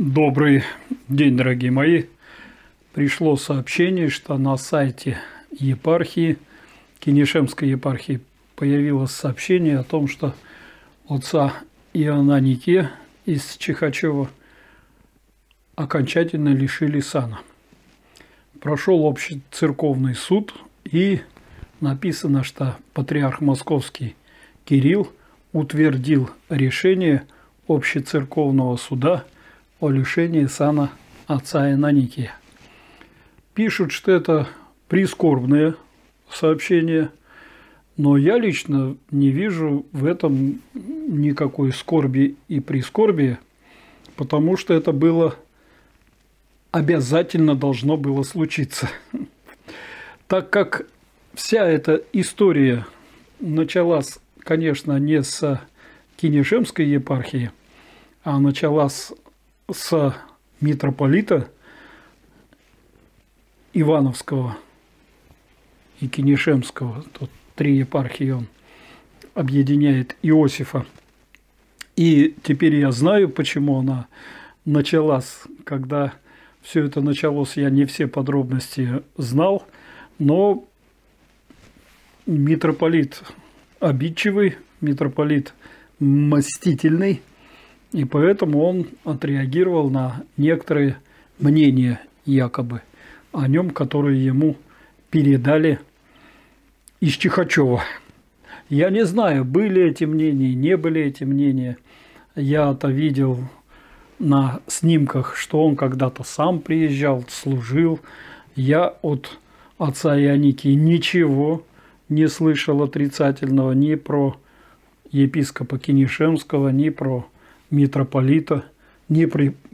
Добрый день, дорогие мои. Пришло сообщение, что на сайте епархии, Кенешемской епархии, появилось сообщение о том, что отца Иоанна Нике из Чихачева окончательно лишили сана. Прошел общий церковный суд, и написано, что патриарх Московский Кирилл утвердил решение общецерковного суда о лишении сана отца Иоанна Никея. Пишут, что это прискорбное сообщение, но я лично не вижу в этом никакой скорби и прискорбия, потому что это было обязательно должно было случиться. Так как вся эта история началась, конечно, не с Кенешемской епархии, а началась с митрополита Ивановского и Кенешемского. Тут три епархии он объединяет, Иосифа. И теперь я знаю, почему она началась. Когда все это началось, я не все подробности знал, но митрополит обидчивый, митрополит мстительный, и поэтому он отреагировал на некоторые мнения якобы о нем, которые ему передали из Чихачева. Я не знаю, были эти мнения, не были эти мнения. Я-то видел на снимках, что он когда-то сам приезжал, служил. Я от отца Ионики ничего не слышал отрицательного ни про епископа Кенешемского, ни про митрополита, ни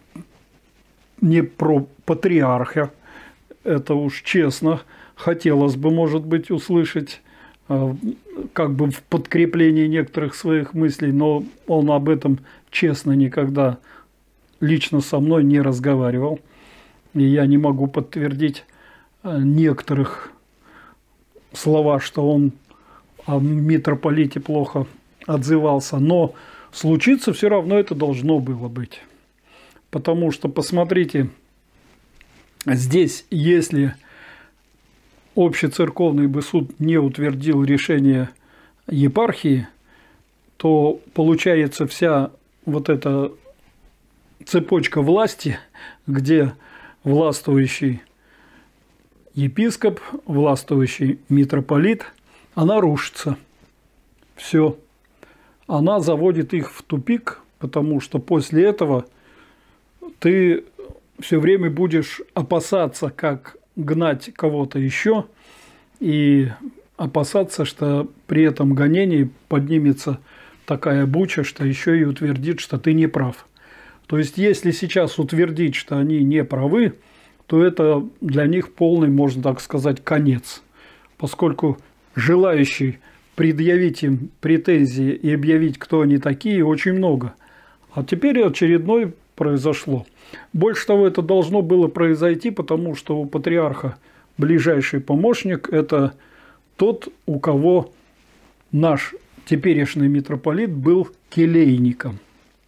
про патриарха. Это уж честно хотелось бы, может быть, услышать как бы в подкреплении некоторых своих мыслей, но он об этом честно никогда лично со мной не разговаривал. И я не могу подтвердить некоторых слова, что он о митрополите плохо отзывался, но случиться все равно это должно было быть. Потому что, посмотрите, здесь, если общецерковный бы суд не утвердил решение епархии, то получается вся вот эта цепочка власти, где властвующий епископ, властвующий митрополит, она рушится. Все. Она заводит их в тупик, потому что после этого ты все время будешь опасаться, как гнать кого-то еще, и опасаться, что при этом гонении поднимется такая буча, что еще и утвердит, что ты не прав. То есть, если сейчас утвердить, что они не правы, то это для них полный, можно так сказать, конец, поскольку желающий предъявить им претензии и объявить, кто они такие, очень много. А теперь очередной произошло. Больше того, это должно было произойти, потому что у патриарха ближайший помощник – это тот, у кого наш теперешний митрополит был келейником.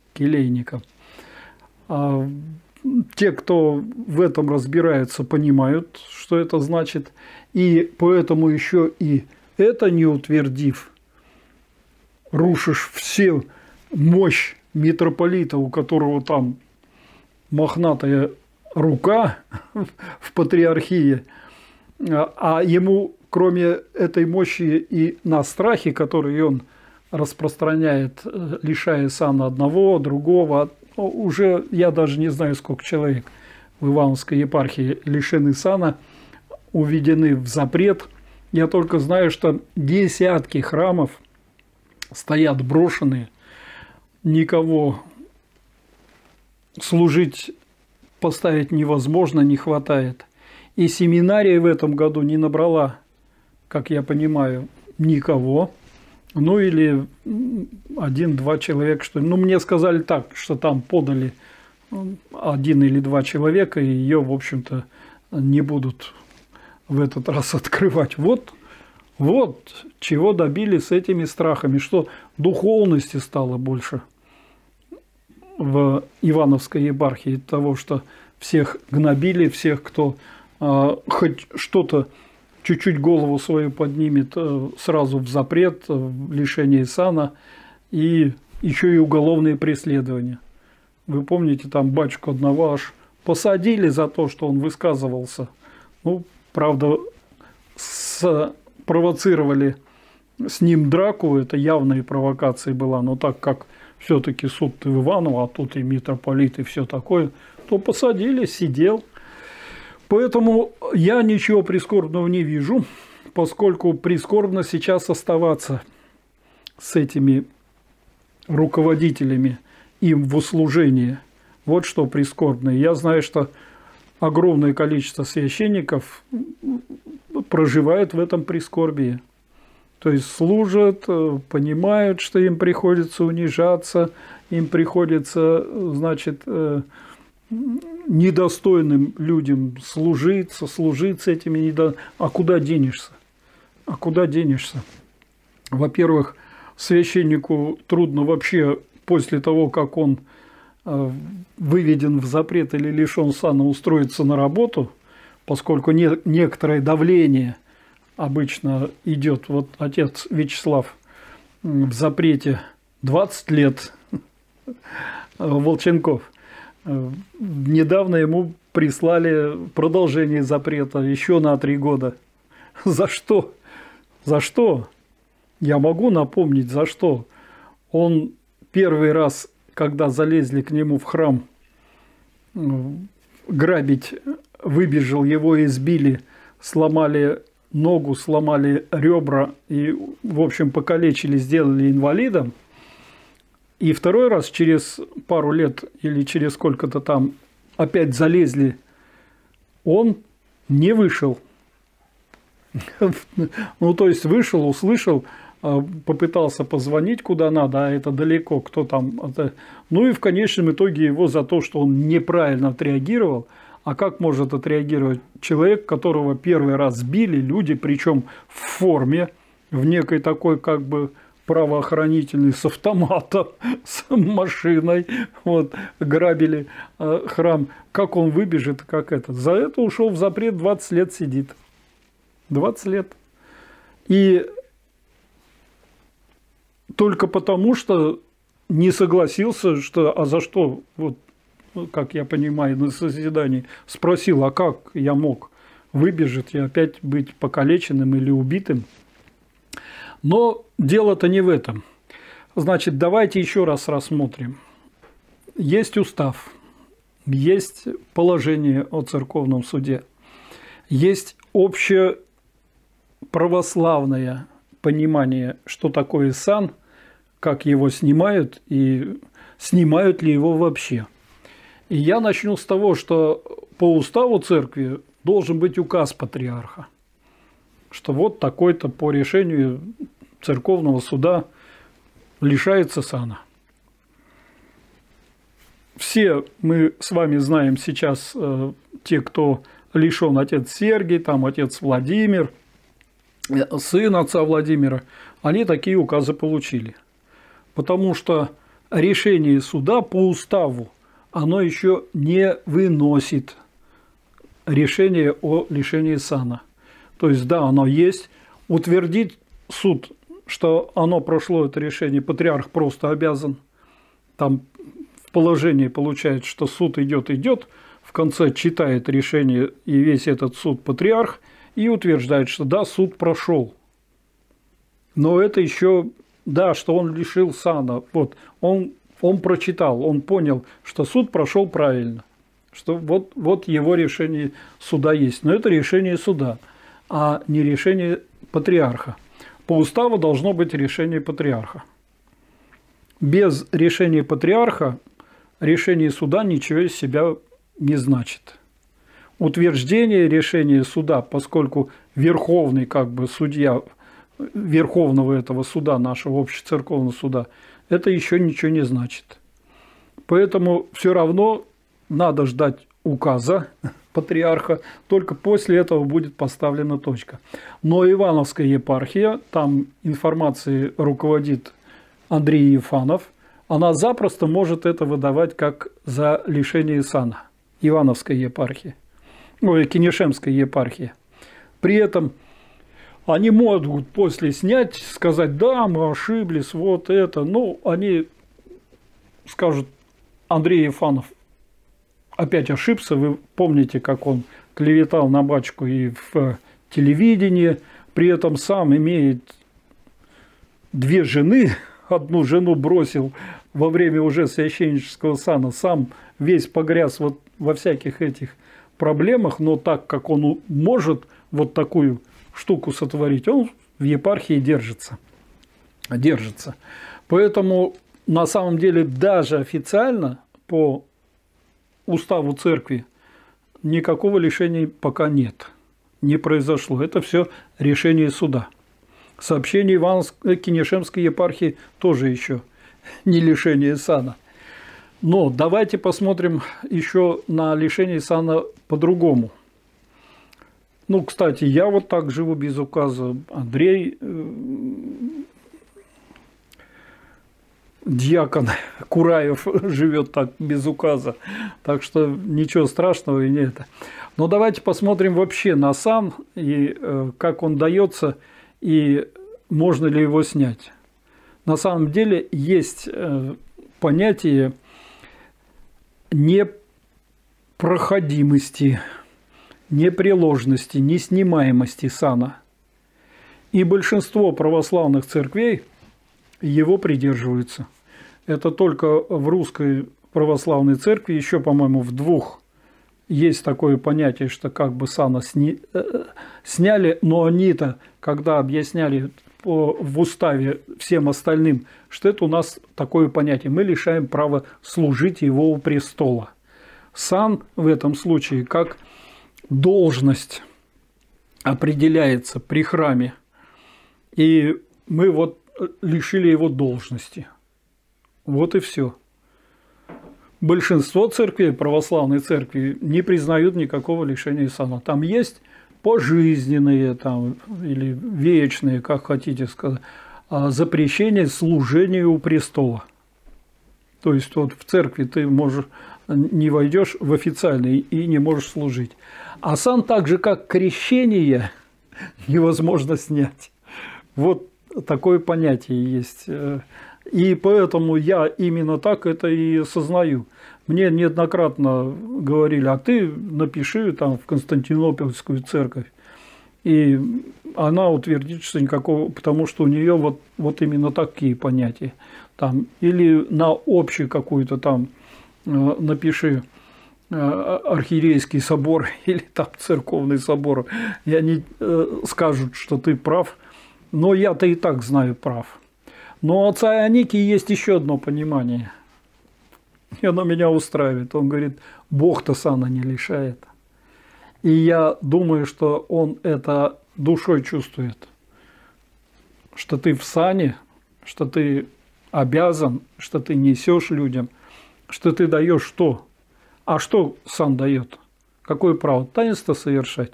А те, кто в этом разбирается, понимают, что это значит. И поэтому еще и это не утвердив, рушишь всю мощь митрополита, у которого там мохнатая рука в патриархии, а ему, кроме этой мощи и на страхе, который он распространяет, лишая сана одного, другого, уже я даже не знаю, сколько человек в Ивановской епархии лишены сана, уведены в запрет. Я только знаю, что десятки храмов стоят брошенные, никого служить, поставить невозможно, не хватает. И семинария в этом году не набрала, как я понимаю, никого. Ну или один-два человека, что ли. Ну, мне сказали так, что там подали один или два человека, и ее, в общем-то, не будут в этот раз открывать. Вот чего добились с этими страхами, что духовности стало больше. в Ивановской епархии того, что всех гнобили, всех, кто хоть что-то, чуть-чуть голову свою поднимет, сразу в запрет, в лишение сана, и еще и уголовные преследования. Вы помните, там батюшку одного аж посадили за то, что он высказывался. Ну, правда, спровоцировали с ним драку, это явная провокация была, но так как все-таки суд в Иваново, а тут и митрополит, и все такое, то посадили, сидел. Поэтому я ничего прискорбного не вижу, поскольку прискорбно сейчас оставаться с этими руководителями им в услужении. Вот что прискорбно. Я знаю, что огромное количество священников проживает в этом прискорбии. То есть служат, понимают, что им приходится унижаться, им приходится, значит, недостойным людям служить с этими недостойными. А куда денешься? А куда денешься? Во-первых, священнику трудно вообще после того, как он выведен в запрет или лишен сана, устроиться на работу, поскольку некоторое давление обычно идет. Вот отец Вячеслав в запрете 20 лет, Волченков. Недавно ему прислали продолжение запрета еще на 3 года. За что? За что? Я могу напомнить, за что. Он первый раз, когда залезли к нему в храм грабить, выбежал, его избили, сломали ногу, сломали ребра и, в общем, покалечили, сделали инвалидом. И второй раз, через пару лет или через сколько-то там, опять залезли, он не вышел. Ну, то есть вышел, услышал, попытался позвонить куда надо, а это далеко, кто там. Ну и в конечном итоге его за то, что он неправильно отреагировал. А как может отреагировать человек, которого первый раз сбили люди, причем в форме, в некой такой как бы правоохранительной, с автоматом, с машиной, вот, грабили храм. Как он выбежит, как это? За это ушел в запрет, 20 лет сидит. 20 лет. И только потому, что не согласился, что, а за что, вот, как я понимаю, на созидании спросил, а как я мог выбежать и опять быть покалеченным или убитым? Но дело-то не в этом. Значит, давайте еще раз рассмотрим. Есть устав, есть положение о церковном суде, есть общее православное понимание, что такое сан, как его снимают и снимают ли его вообще. И я начну с того, что по уставу церкви должен быть указ патриарха, что вот такой-то по решению церковного суда лишается сана. Все мы с вами знаем сейчас, те, кто лишен, отец Сергий, там отец Владимир, сын отца Владимира, они такие указы получили. Потому что решение суда по уставу, оно еще не выносит решение о лишении сана. То есть, да, оно есть. Утвердить суд, что оно прошло, это решение, патриарх просто обязан. Там в положении получается, что суд идет, в конце читает решение и весь этот суд патриарх и утверждает, что да, суд прошел. Но это еще, да, что он лишил сана. Вот, он прочитал, он понял, что суд прошел правильно. Что вот его решение суда есть. Но это решение суда, а не решение патриарха. По уставу должно быть решение патриарха. Без решения патриарха решение суда ничего из себя не значит. Утверждение решения суда, поскольку верховный как бы судья верховного этого суда, нашего общецерковного суда, это еще ничего не значит. Поэтому все равно надо ждать указа патриарха, только после этого будет поставлена точка. Но Ивановская епархия, там информацией руководит Андрей Ефанов, она запросто может это выдавать как за лишение сана Ивановской епархии, ой, Кинешемской епархии. При этом они могут после снять, сказать, да, мы ошиблись, вот это. Ну, они скажут, Андрей Ефанов опять ошибся. Вы помните, как он клеветал на батюшку и в телевидении, при этом сам имеет 2 жены, одну жену бросил во время уже священнического сана, сам весь погряз вот во всяких этих проблемах, но так как он может вот такую штуку сотворить, он в епархии держится. Поэтому на самом деле даже официально по уставу церкви никакого лишения пока нет, не произошло. Это все решение суда. Сообщение Ивановской Кинешемской епархии тоже еще не лишение сана. Но давайте посмотрим еще на лишение сана по-другому. Ну, кстати, я вот так живу без указа. Андрей, диакон Кураев, живет так без указа. Так что ничего страшного и не это. Но давайте посмотрим вообще на сан и как он дается, и можно ли его снять. На самом деле есть понятие непроходимости, непреложности, неснимаемости сана. И большинство православных церквей его придерживаются. Это только в русской православной церкви, еще, по-моему, в 2 есть такое понятие, что как бы сана сняли, но они-то, когда объясняли в уставе всем остальным, что это у нас такое понятие, мы лишаем права служить его у престола. Сан в этом случае как должность определяется при храме, и мы вот лишили его должности. Вот и все. Большинство церквей, православной церкви, не признают никакого лишения сана. Там есть пожизненные там, или вечные, как хотите сказать, запрещение служению у престола. То есть вот в церкви ты можешь, не войдешь в официальный и не можешь служить. А сан так же, как крещение, невозможно снять. Вот такое понятие есть. И поэтому я именно так это и осознаю. Мне неоднократно говорили, а ты напиши там в Константинопольскую церковь. И она утвердит, что никакого, потому что у нее вот именно такие понятия. Там, или на общую какую-то там напиши архиерейский собор или там церковный собор. И они скажут, что ты прав. Но я-то и так знаю прав. Но у отца Ионикии есть еще одно понимание. И оно меня устраивает. Он говорит, Бог-то сана не лишает. И я думаю, что он это душой чувствует. Что ты в сане, что ты обязан, что ты несешь людям, что ты даешь что? А что сан дает? Какое право? Таинство совершать.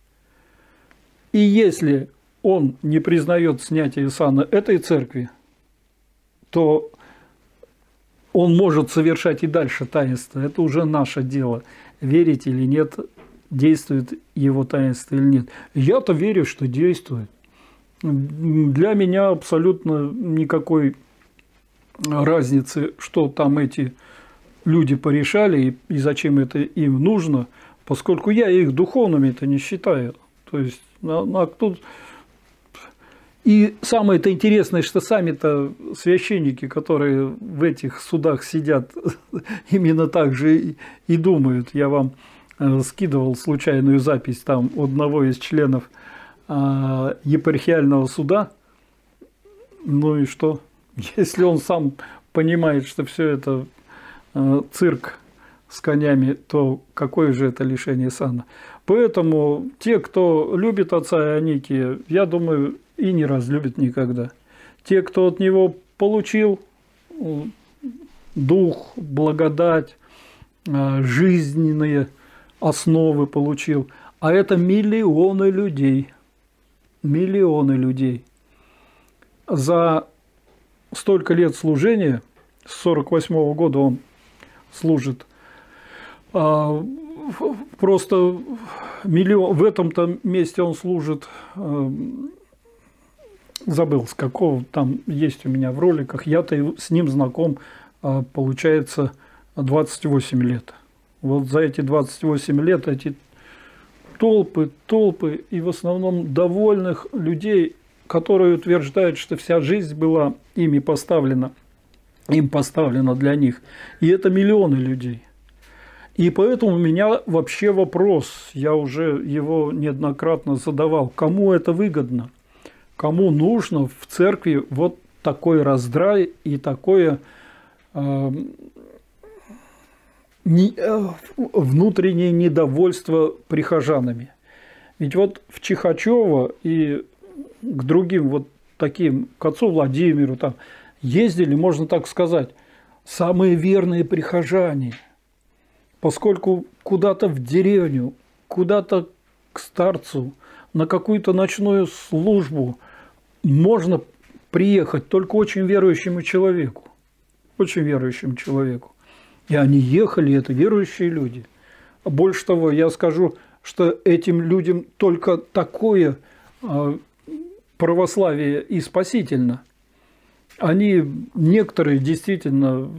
И если он не признает снятие сана этой церкви, то он может совершать и дальше таинство. Это уже наше дело. Верить или нет, действует его таинство или нет. Я-то верю, что действует. Для меня абсолютно никакой разницы, что там эти люди порешали и зачем это им нужно, поскольку я их духовными-то не считаю. То есть, тут... И самое-то интересное, что сами-то священники, которые в этих судах сидят, именно так же и думают. Я вам скидывал случайную запись там одного из членов епархиального суда. Ну и что? Если он сам понимает, что все это цирк с конями, то какое же это лишение сана? Поэтому те, кто любит отца Ионикия, я думаю, и не разлюбит никогда. Те, кто от него получил дух, благодать, жизненные основы получил, а это миллионы людей, за столько лет служения с 1948 года он служит. Просто миллион, в этом-то месте он служит, забыл, с какого там есть у меня в роликах, я-то с ним знаком, получается, 28 лет. Вот за эти 28 лет эти толпы, и в основном довольных людей, которые утверждают, что вся жизнь была им поставлена для них. И это миллионы людей. И поэтому у меня вообще вопрос, я уже его неоднократно задавал, кому это выгодно? Кому нужно в церкви вот такой раздрай и такое внутреннее недовольство прихожанами? Ведь вот в Чихачево и к другим вот таким, к отцу Владимиру там ездили, можно так сказать, самые верные прихожане. Поскольку куда-то в деревню, куда-то к старцу, на какую-то ночную службу можно приехать только очень верующему человеку. Очень верующему человеку. И они ехали, это верующие люди. Больше того, я скажу, что этим людям только такое православие и спасительно. Они, некоторые действительно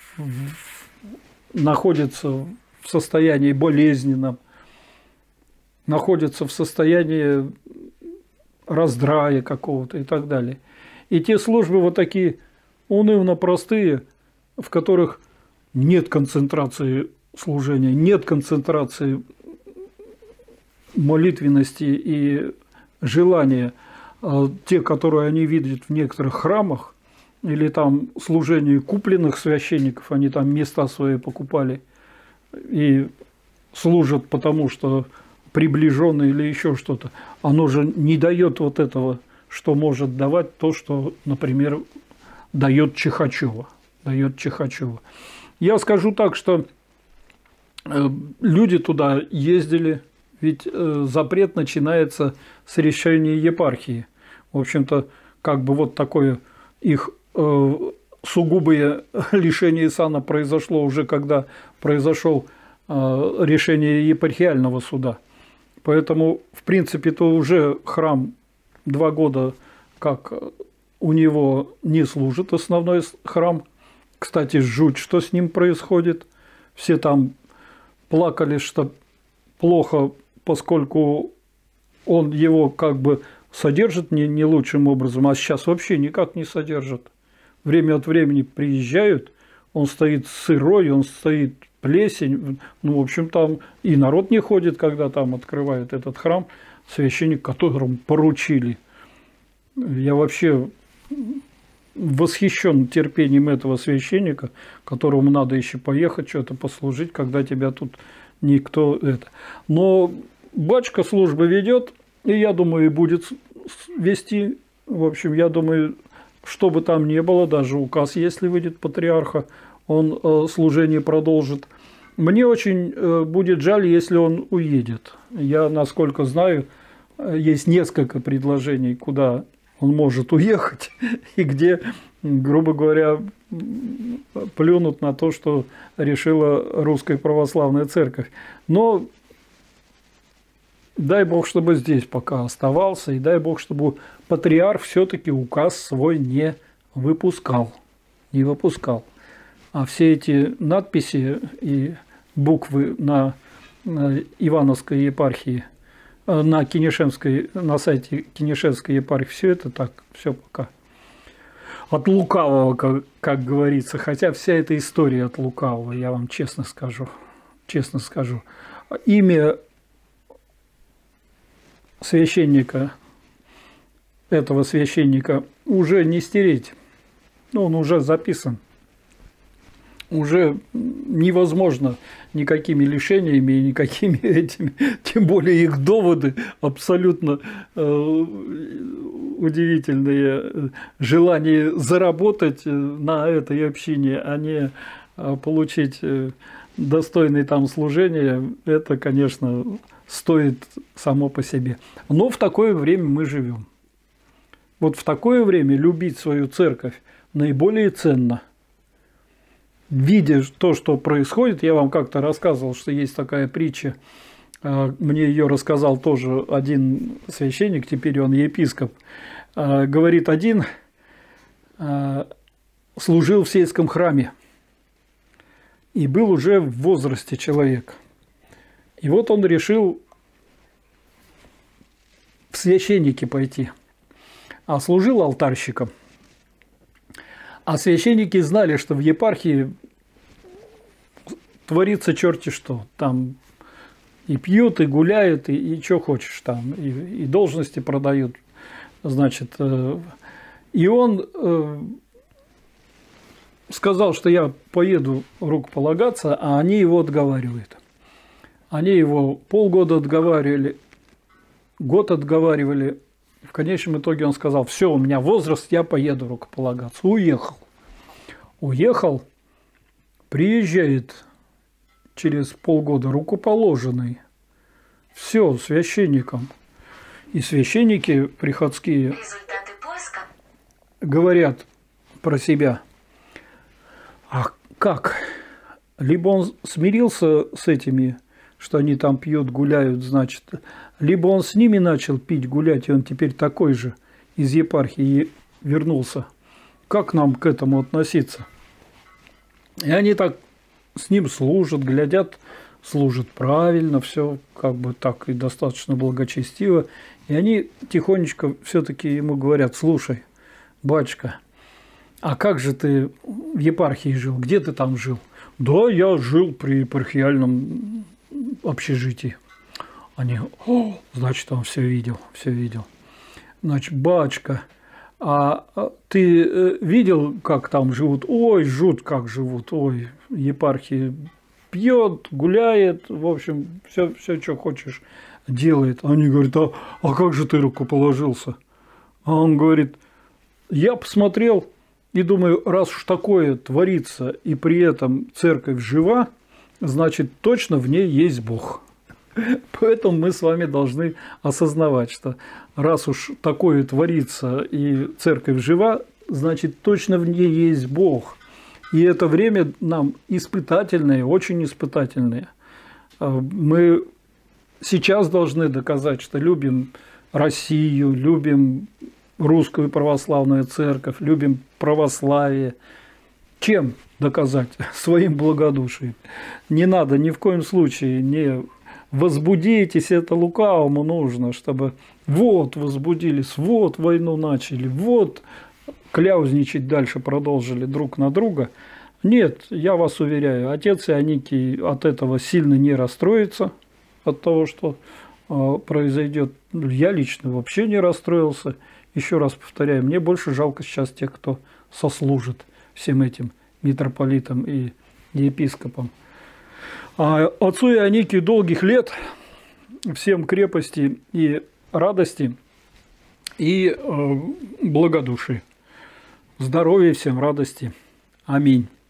находятся в состоянии болезненном, находятся в состоянии раздрая какого-то и так далее. И те службы вот такие унывно простые, в которых нет концентрации служения, нет концентрации молитвенности и желания, те, которые они видят в некоторых храмах, или там служение купленных священников, они там места свои покупали и служат потому, что приближенные или еще что-то. Оно же не дает вот этого, что может давать то, что, например, дает Чихачево. Я скажу так, что люди туда ездили, ведь запрет начинается с решения епархии. В общем-то, как бы вот такое их сугубое лишение сана произошло уже, когда произошел решение епархиального суда. Поэтому, в принципе-то, уже храм 2 года, как у него не служит основной храм. Кстати, жуть, что с ним происходит. Все там плакали, что плохо, поскольку он его как бы содержит не лучшим образом, а сейчас вообще никак не содержит. Время от времени приезжают, он стоит сырой, он стоит плесень. Ну, в общем, там и народ не ходит, когда там открывают этот храм, священник, которому поручили. Я вообще восхищен терпением этого священника, которому надо еще поехать, что-то послужить, когда тебя тут никто это. Но батюшка службы ведет, и я думаю, и будет вести. В общем, я думаю, что бы там ни было, даже указ, если выйдет патриарха, он служение продолжит. Мне очень будет жаль, если он уедет. Я, насколько знаю, есть несколько предложений, куда он может уехать, и где, грубо говоря, плюнут на то, что решила Русская Православная Церковь. Но дай Бог, чтобы здесь пока оставался, и дай Бог, чтобы патриарх все-таки указ свой не выпускал. А все эти надписи и буквы на Ивановской епархии, на сайте Кинешевской епархии, все это так, все пока от лукавого, как говорится. Хотя вся эта история от лукавого, я вам честно скажу. Имя священника, этого священника уже не стереть. Он уже записан. Уже невозможно никакими лишениями и никакими этими, тем более их доводы абсолютно удивительные. Желание заработать на этой общине, а не получить достойное там служение, это, конечно, стоит само по себе. Но в такое время мы живем. Вот в такое время любить свою церковь наиболее ценно. видя то, что происходит, я вам как-то рассказывал, что есть такая притча, мне ее рассказал тоже один священник, теперь он епископ, говорит, один служил в сельском храме и был уже в возрасте человек. И вот он решил в священники пойти, а служил алтарщиком. А священники знали, что в епархии творится черти что. Там и пьют, и гуляют, и что хочешь там, и должности продают. Значит, и он сказал, что я поеду рукополагаться, а они его отговаривают. Они его полгода отговаривали, год отговаривали. В конечном итоге он сказал, все, у меня возраст, я поеду рукополагаться. Уехал. Уехал, приезжает через полгода рукоположенный. Все, священником. И священники приходские говорят про себя. А как? Либо он смирился с этими, что они там пьют, гуляют, значит, либо он с ними начал пить, гулять, и он теперь такой же из епархии вернулся. Как нам к этому относиться? И они так с ним служат, глядят, служат правильно, все как бы так и достаточно благочестиво. И они тихонечко все-таки ему говорят, слушай, батюшка, а как же ты в епархии жил? Где ты там жил? Да, я жил при епархиальном общежитии. Они, значит, он все видел, все видел. Значит, батюшка, а ты видел, как там живут? Ой, жут, как живут, ой, епархии пьет, гуляет, в общем, все, что хочешь, делает. Они говорят, а как же ты рукоположился? А он говорит, я посмотрел и думаю, раз уж такое творится, и при этом церковь жива, значит, точно в ней есть Бог. Поэтому мы с вами должны осознавать, что раз уж такое творится и церковь жива, значит, точно в ней есть Бог. И это время нам испытательное, очень испытательное. Мы сейчас должны доказать, что любим Россию, любим русскую православную церковь, любим православие. Чем доказать? Своим благодушием. Не надо ни в коем случае не возбудитесь, это лукавому нужно, чтобы вот возбудились, вот войну начали, вот кляузничать дальше продолжили друг на друга. Нет, я вас уверяю, отец Ионикий от этого сильно не расстроится, от того, что произойдет. Я лично вообще не расстроился. Еще раз повторяю, мне больше жалко сейчас тех, кто сослужит всем этим митрополитам и епископам. А отцу Ионикию долгих лет, всем крепости и радости, и благодушия. Здоровья всем, радости. Аминь.